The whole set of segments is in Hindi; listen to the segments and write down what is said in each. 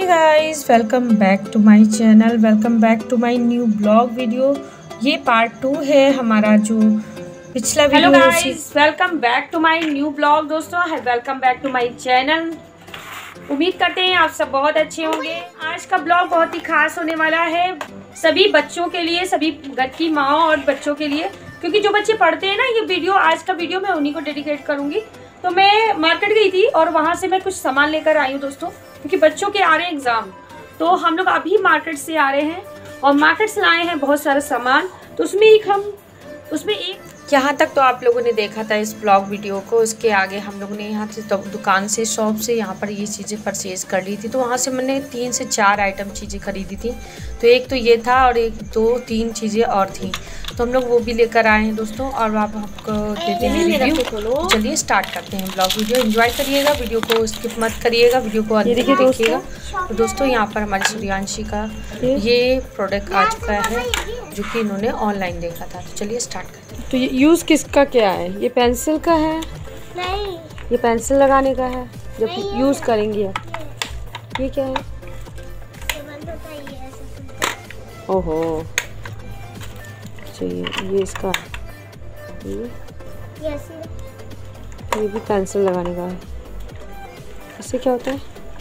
Hey guys, welcome back to my channel, welcome back to my new blog video. ये पार्ट 2 है हमारा जो पिछला video. Hello guys, welcome back to my new blog. दोस्तों welcome back to my channel. उम्मीद करते हैं आप सब बहुत अच्छे होंगे। आज का ब्लॉग बहुत ही खास होने वाला है सभी बच्चों के लिए, सभी घर की माँ और बच्चों के लिए, क्योंकि जो बच्चे पढ़ते हैं ना, ये वीडियो, आज का वीडियो मैं उन्हीं को डेडिकेट करूंगी। तो मैं मार्केट गई थी और वहाँ से मैं कुछ सामान लेकर आई हूँ दोस्तों, क्योंकि बच्चों के आ रहे हैं एग्जाम। तो हम लोग अभी मार्केट से आ रहे हैं और मार्केट से लाए हैं बहुत सारा सामान। तो उसमें एक यहाँ तक तो आप लोगों ने देखा था इस ब्लॉग वीडियो को। उसके आगे हम लोगों ने यहाँ से दुकान से, शॉप से यहाँ पर ये चीज़ें परचेज कर ली थी। तो वहाँ से मैंने 3 से 4 आइटम चीज़ें खरीदी थी। तो एक तो ये था और 1 2 3 चीज़ें और थी, तो हम लोग वो भी लेकर आए हैं दोस्तों, और आप आपको देते हैं रिव्यू। चलिए स्टार्ट करते हैं ब्लॉग वीडियो। एंजॉय करिएगा, वीडियो को स्किप मत करिएगा, वीडियो को अंत तक देखिएगा। तो दोस्तों यहाँ पर हमारी सूर्यांशी का ये प्रोडक्ट आ चुका है जो कि इन्होंने ऑनलाइन देखा था। तो चलिए स्टार्ट करते हैं। तो ये यूज़ किसका क्या है? ये पेंसिल का है? नहीं, ये पेंसिल लगाने का है जब यूज़ करेंगे आप। ये क्या है? ओहो, चाहिए ये इसका ये भी पेंसिल लगाने का है। इससे क्या होता है?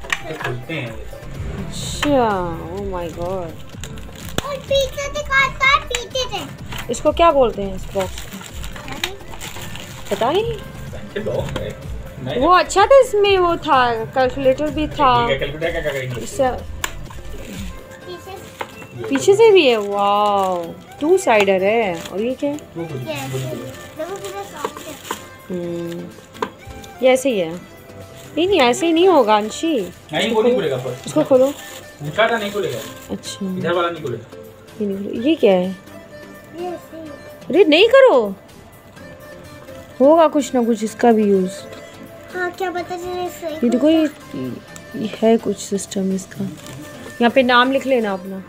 अच्छा, ओह माय गॉड। और पीछे दिखाता है, पीछे से। इसको क्या बोलते हैं इस बॉक्स को? पता ही नहीं। वो अच्छा था, इसमें वो था, कैलकुलेटर भी था। इससे पीछे से भी है। वाओ, 2 साइडर है। और ये क्या है? ये ऐसे ही है। नहीं नहीं, ऐसे ही नहीं होगा अंशी। नहीं, वो नहीं खुलेगा पर। इसको खोलो। ऊंचा था, नहीं खुलेगा। अच्छा, इधर वाला नहीं खुलेगा। ये क्या है? अरे नहीं करो, होगा कुछ ना कुछ इसका भी यूज। हाँ, क्या पता चले। ये देखो, ये है कुछ सिस्टम इसका। यहाँ पे नाम लिख लेना अपना,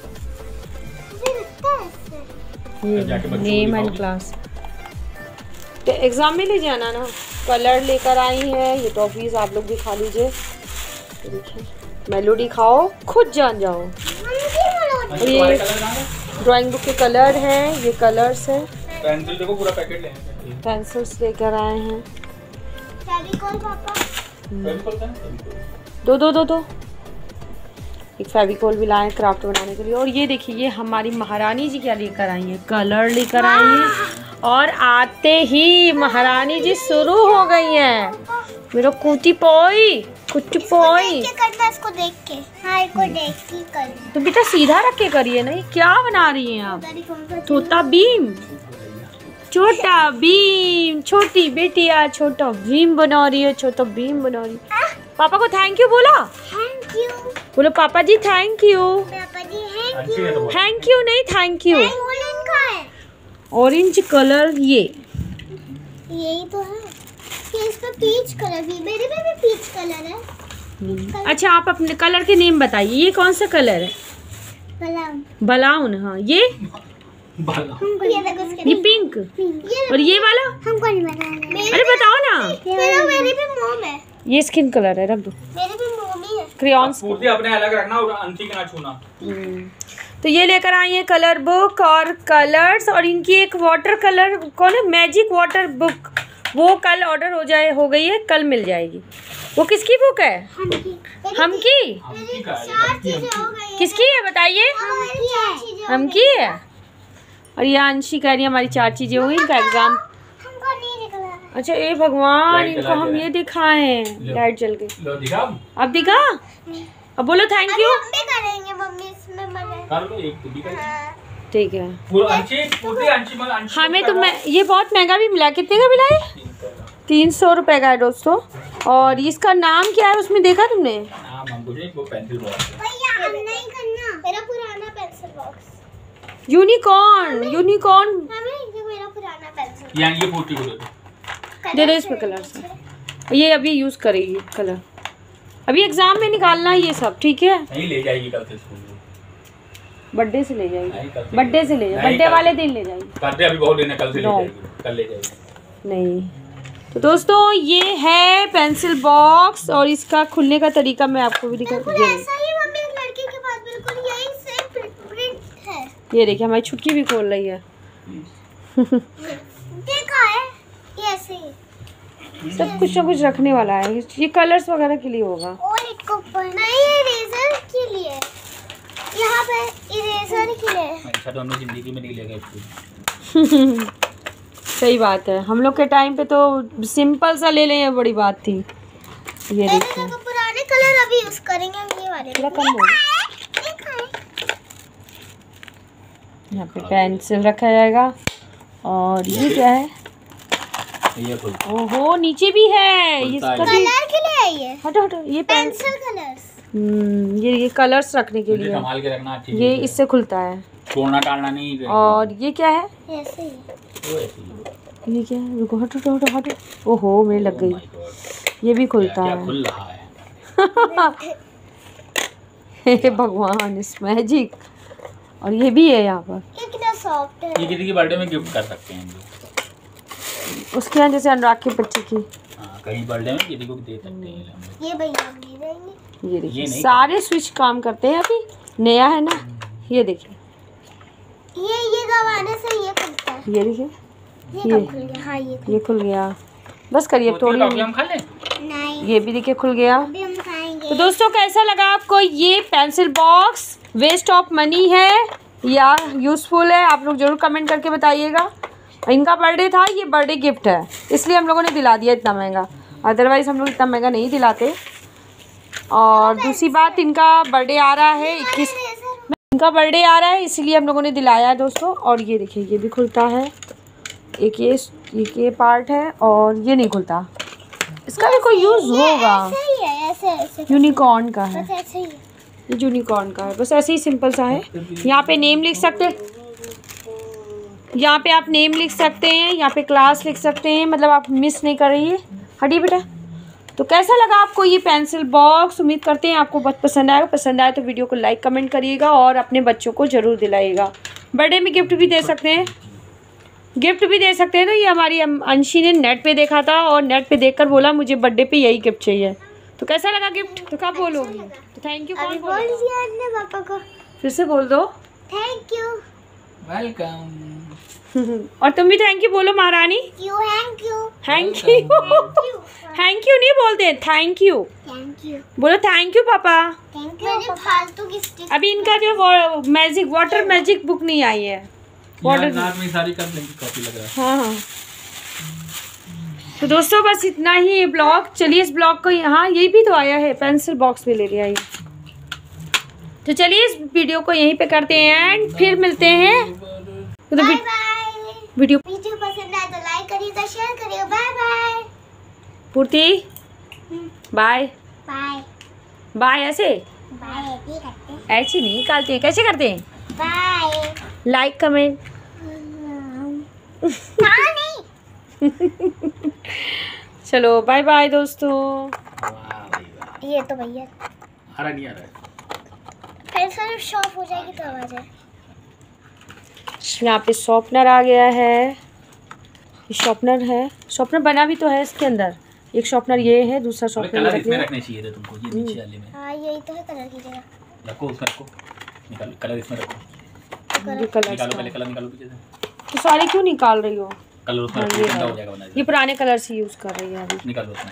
ये नेम एंड क्लास। तो एग्जाम में ले जाना ना। कलर लेकर आई है, ये टॉफीज आप लोग भी खा लीजिए। देखिए, मेलोडी खाओ, खुद जान जाओ। ये ड्राइंग बुक के कलर हैं, ये कलर्स है। पेंसिल देखो, पूरा पैकेट ले। पेंसिल्स लेकर आए हैं। फेविकोल पापा। फेविकोल का दो एक फेविकोल भी लाए क्राफ्ट बनाने के लिए। और ये देखिए, ये हमारी महारानी जी क्या लेकर आई हैं, कलर लेकर आई हैं। और आते ही महारानी जी शुरू हो गई हैं। मेरा कुटी पोई करना, इसको देख के। हाँ, इसको देख के कर। तो बेटा सीधा रख के करिए ना। ये क्या बना रही हैं आप? छोटा भीम, छोटा भीम, छोटी बेटिया छोटा भीम बना रही है। छोटा भीम बना रही है। पापा को थैंक यू बोला। थैंक यू बोलो पापा जी, थैंक यू। पापा जी, थैंक यू। थैंक यू नहीं, थैंक यू। है ऑरेंज कलर, यही तो है। कि इस पे पीच कलर भी, मेरे पे भी पीच कलर है। अच्छा, आप अपने कलर के नेम बताइए। ये कौन सा कलर है? बलाउन। हाँ, ये पिंक। और ये वाला हमको नहीं पता। अरे बताओ ना। मेरे पे मोम है। ये स्किन कलर है, रख दो। मेरे पे मोम ही है। क्रेयॉन्स पूर्ति अपने अलग रखना और अंती का ना छूना। तो ये लेकर आई है कलर बुक और कलर्स। और इनकी एक वाटर कलर कौन है, मैजिक वाटर बुक, वो कल ऑर्डर हो गई है, कल मिल जाएगी। वो किसकी बुक है? हमकी। किसकी है बताइए? हमकी है। और ये अंशी कह रही है हमारी 4 चीजें हुई, इनका एग्जाम। अच्छा, ए भगवान, इनको हम ये दिखाएं। लाइट जल गई। अब दिखा। अब बोलो थैंक यू। ठीक है। हमें तो ये बहुत महंगा भी मिला। कितने का मिला है? 300 रुपए का है दोस्तों। और इसका नाम क्या है उसमें देखा तुमने? यूनिकॉर्न। दे दो इसमें कलर से। ये अभी यूज करेगी कलर, अभी एग्जाम में निकालना है ये सब। ठीक है, नहीं ले जाएगी कल से स्कूल। बर्थडे से ले जाएगी। बर्थडे वाले दिन ले जाएगी। बर्थडे अभी बहुत दिन है, कल से ले जाएगी। कल ले जाएगी। नहीं, तो दोस्तों ये है पेंसिल बॉक्स और इसका खुलने का तरीका मैं आपको भी दिखा। ये देखिए हमारी छुटकी भी खोल रही है। देखा है ये ऐसे ही सब कुछ ना कुछ रखने वाला है। ये कलर्स वगैरह के लिए होगा। और एक ऊपर नहीं, इरेजर के लिए, यहाँ पे इरेजर के लिए। अच्छा तो हमने जिंदगी में नहीं लेगा इसको। सही बात है, हम लोग के टाइम पे तो सिंपल सा ले लें ये बड़ी बात थी। ये देखिए तो पुराने कलर अभी यूज करेंगे हम, ये वाले। थोड़ा कम हो। यहाँ पे पेंसिल रखा जाएगा। और ये क्या है? ये खुल ओहो नीचे भी है। इसका भी कलर के लिए है ये। हटो हटो, ये पेंसिल कलर्स। ये कलर्स रखने के लिए। संभाल के रखना अच्छी ये इससे खुलता है। तोड़ना टालना नहीं। और ये क्या है? ऐसे ही। ये क्या है? रुको, हटो हटो हटो हटो। ओहो मेरे लग गई। ये भी खुलता क्या है। खुल रहा है। हे भगवान, इस मैजिक। और ये भी है यहाँ पर। ये कितना सॉफ्ट है। ये किसी की बर्थडे में गिफ्ट कर सकते हैं हम लोग। उसके यहाँ जैसे अनुराग की बच्ची की। हाँ, कहीं बर्थडे में किसी को दे सकते हैं हम लोग। ये भैया हम दे देंगे। ये देखिए नहीं सारे स्विच काम करते हैं। अभी नया है ना। ये देखिए ये दबाने से ये खुलता है। ये देखिए ये कब खुल गया? हाँ ये खुल गया। बस करिए टोटली तोड़िए। हम खा लें। नहीं, ये भी देखिए खुल गया। अभी हम खाएंगे। तो दोस्तों कैसा लगा आपको ये pencil box? Waste of money है या यूज़फुल है? आप लोग जरूर कमेंट करके बताइएगा। इनका बर्थडे था, ये बर्थडे गिफ्ट है, इसलिए हम लोगों ने दिला दिया इतना महंगा। अदरवाइज़ हम लोग इतना महंगा नहीं दिलाते। और दूसरी बात, इनका बर्थडे आ रहा है 21, इनका बर्थडे आ रहा है इसलिए हम लोगों ने दिलाया है दोस्तों। और ये देखिए ये भी खुलता है। एक ये पार्ट है और ये नहीं खुलता। इसका भी कोई यूज़ होगा। ऐसे ही है, ऐसे ऐसे यूनिकॉर्न का है। बस ऐसे ही है। ये यूनिकॉर्न का है, बस ऐसे ही सिंपल सा है। यहाँ पे नेम लिख सकते हैं, यहाँ पे आप नेम लिख सकते हैं, यहाँ पे क्लास लिख सकते हैं, मतलब आप मिस नहीं कर रही है। हटिए बेटा। तो कैसा लगा आपको ये पेंसिल बॉक्स? उम्मीद करते हैं आपको बहुत पसंद आएगा। पसंद आए तो वीडियो को लाइक कमेंट करिएगा और अपने बच्चों को ज़रूर दिलाइएगा। बर्थडे में गिफ्ट भी दे सकते हैं, तो ये हमारी अंशी ने नेट पे देखा था और नेट पे देखकर बोला मुझे बर्थडे पे यही गिफ्ट चाहिए। तो कैसा लगा गिफ्ट? तो कब बोलोगी? तो थैंक यू कौन बोल दिया अपने पापा को। फिर से बोल दो। Thank you. वेलकम। और तुम भी थैंक यू बोलो महारानी। Thank you. Thank you. Thank you नहीं बोलते, थैंक यू बोलो। थैंक यू पापा। Thank you. मैंने फालतू की स्टिक। अभी इनका जो मैजिक वाटर मैजिक बुक नहीं आई है। वाटर में सारी कर लेंगे, कॉपी लग रहा है। हाँ। तो दोस्तों बस इतना ही ब्लॉग। चलिए इस ब्लॉग को यहाँ, यही भी तो आया है, पेंसिल बॉक्स में ले लिया ये। तो चलिए इस वीडियो को यहीं पे करते हैं एंड फिर मिलते हैं। तो वीडियो पसंद आए तो लाइक करिए, तो शेयर करिए। Bye bye. Purti bye bye bye. ऐसे बाय ऐसे नहीं निकालते हैं, कैसे करते हैं? बाय। Like comment. चलो बाय बाय दोस्तों। ये तो भैया नहीं आ रहा है। फिर सिर्फ शॉप हो जाएगी तो आवाज है। यहाँ पे शॉर्पनर आ गया है। ये शॉर्पनर है, शॉर्पनर बना भी तो है इसके अंदर। एक शॉर्पनर ये है, दूसरा शॉर्पनर कलर इसमें रखने चाहिए थे तुमको, ये नीचे वाले में। हाँ यही तो है कलर की जगह। रखो उसमें, रखो। निकालो कलर इसमें रखो। कलर निकालो पहले कलर निकालो पीछे से। तो सारे क्यों निकाल रही हो? कलर उसमें हाँ, रखो, ये ठंडा है। हो जाएगा वरना। ये पुराने कलर से यूज़ कर रही है अभी। निकालो उसमें,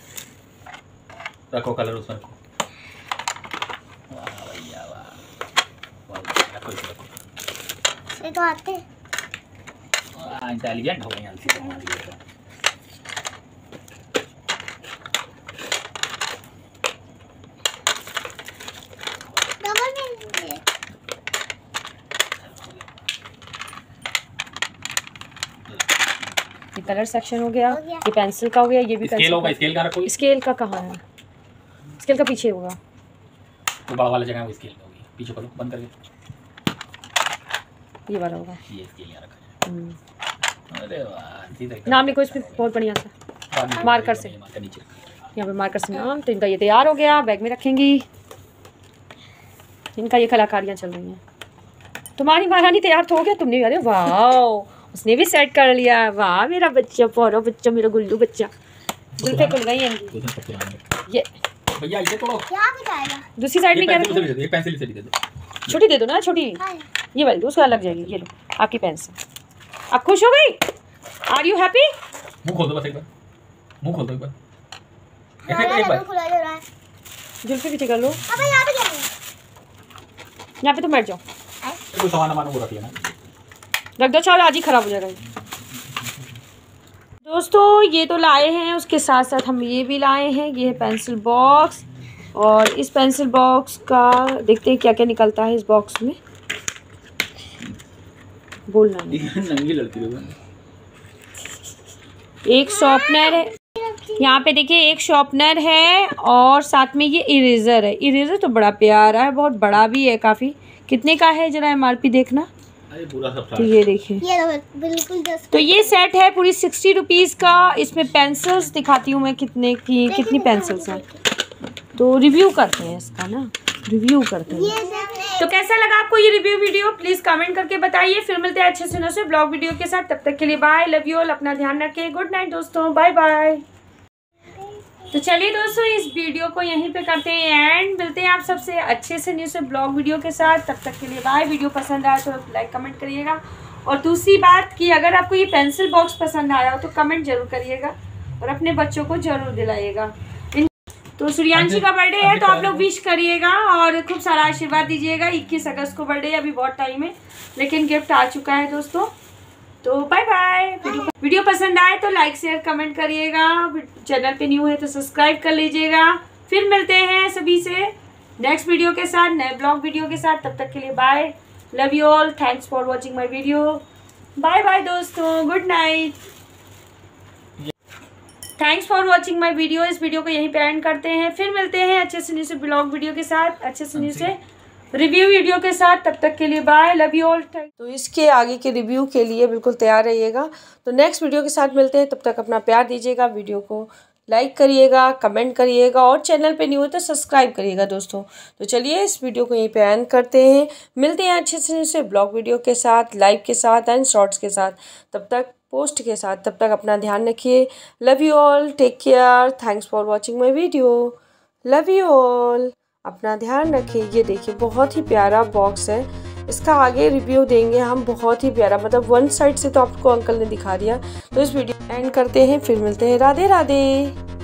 रखो कलर उसमें रखो। वाह भैया वाह। रखो इसमें रखो। ये तो आते हैं। इंटेलिजेंट हो गए हैं सीधे हमारी। डबल में ये कलर सेक्शन हो गया, ये पेंसिल का हो गया, ये भी स्केल होगा। स्केल कहाँ रखोगे? स्केल का कहाँ है? स्केल का पीछे होगा, वो बड़ा वाला जगह है, वो स्केल का होगी। पीछे करो बंद करके। ये वाला होगा। ये स्केल यहाँ रखा है। अरे वाह, सीधा नाम लिखो इसमें बहुत बढ़िया सा मार्कर से। मार्कर नीचे यहाँ पे मार्कर से नाम। तो इनका ये तैयार हो गया, बैग में रखेंगी। इनका ये कलाकारियाँ चल रही हैं। तुम्हारी महारानी तैयार तो हो गया, तुमने भी। अरे वाह, उसने भी सेट कर लिया। वाह मेरा बच्चा, पौरा बच्चा, मेरा गुल्लू बच्चा। जुल्फे खुल गई इनकी। ये भैया इसे तोड़ो। क्या बताएगा? दूसरी साइड में क्या रखें? एक पेंसिल से दे दो। छोटी दे दो ना, छोटी। हाँ। ये वाली उसका लग जाएगी। ये लो आपकी पेंसिल। आप खुश हो गई? Are you happy? मुंह खोल दो बस एक बार, मुंह खोल दो एक बार, एक बार जुल्फी पीछे कर लो। अब यहाँ पे क्या है? यहाँ पे तो बैठ जाओ। कोई सामान वामान वो रखिए ना, रख दो चावल, आज ही खराब हो जाएगा। दोस्तों ये तो लाए हैं, उसके साथ साथ हम ये भी लाए हैं। ये है पेंसिल बॉक्स, और इस पेंसिल बॉक्स का देखते हैं क्या क्या निकलता है इस बॉक्स में। बोलना नहीं। नंगी लड़की लोग। एक शॉर्पनर है यहाँ पे, देखिए एक शॉर्पनर है और साथ में ये इरेजर है। इरेजर तो बड़ा प्यारा है, बहुत बड़ा भी है काफ़ी। कितने का है जरा एमआरपी देखना। अरे पूरा सब तो ये देखिए, ये बिल्कुल तो ये सेट है पूरी 60 रुपीज़ का। इसमें पेंसिल्स दिखाती हूँ मैं कितने की, कितनी पेंसिल्स हैं। तो रिव्यू करते हैं इसका ना, रिव्यू करते हैं। तो कैसा लगा आपको ये रिव्यू वीडियो, प्लीज़ कमेंट करके बताइए। फिर मिलते हैं अच्छे सुनों से ब्लॉग वीडियो के साथ। तब तक के लिए बाय, लव यू ऑल, अपना ध्यान रखें। गुड नाइट दोस्तों, बाय बाय। तो चलिए दोस्तों इस वीडियो को यहीं पे करते हैं एंड मिलते हैं आप सबसे अच्छे से न्यू से ब्लॉग वीडियो के साथ। तब तक के लिए बाय। वीडियो पसंद आया तो लाइक कमेंट करिएगा, और दूसरी बात कि अगर आपको ये पेंसिल बॉक्स पसंद आया हो तो कमेंट जरूर करिएगा और अपने बच्चों को जरूर दिलाइएगा। तो सूर्यांशी का बर्थडे है तो आप लोग विश करिएगा और खूब सारा आशीर्वाद दीजिएगा। 21 अगस्त को बर्थडे है, अभी बहुत टाइम है, लेकिन गिफ्ट आ चुका है दोस्तों। तो बाय बाय। वीडियो पसंद आए तो लाइक शेयर कमेंट करिएगा, चैनल पे न्यू है तो सब्सक्राइब कर लीजिएगा। फिर मिलते हैं सभी से नेक्स्ट वीडियो के साथ, नए ब्लॉग वीडियो के साथ। तब तक के लिए bye, love you all, thanks for watching my video. Bye bye दोस्तों, good night, thanks for watching my video. इस वीडियो को यहीं पे एंड करते हैं। फिर मिलते हैं अच्छे से न्यू से ब्लॉग वीडियो के साथ, अच्छे से न्यू से रिव्यू वीडियो के साथ। तब तक के लिए बाय, लव यू ऑल। तो इसके आगे के रिव्यू के लिए बिल्कुल तैयार रहिएगा। तो नेक्स्ट वीडियो के साथ मिलते हैं, तब तक अपना प्यार दीजिएगा, वीडियो को लाइक करिएगा, कमेंट करिएगा, और चैनल पे न्यू है तो सब्सक्राइब करिएगा दोस्तों। तो चलिए इस वीडियो को यहीं पे एंड करते हैं। मिलते हैं अच्छे से न्यू से ब्लॉग वीडियो के साथ, लाइव के साथ एंड शॉर्ट्स के साथ, तब तक पोस्ट के साथ। तब तक अपना ध्यान रखिए। Love you all, take care, thanks for watching my video, love you all, अपना ध्यान रखिए। ये देखिए बहुत ही प्यारा बॉक्स है, इसका आगे रिव्यू देंगे हम, बहुत ही प्यारा, मतलब वन साइड से तो आपको अंकल ने दिखा दिया। तो इस वीडियो एंड करते हैं, फिर मिलते हैं। राधे राधे।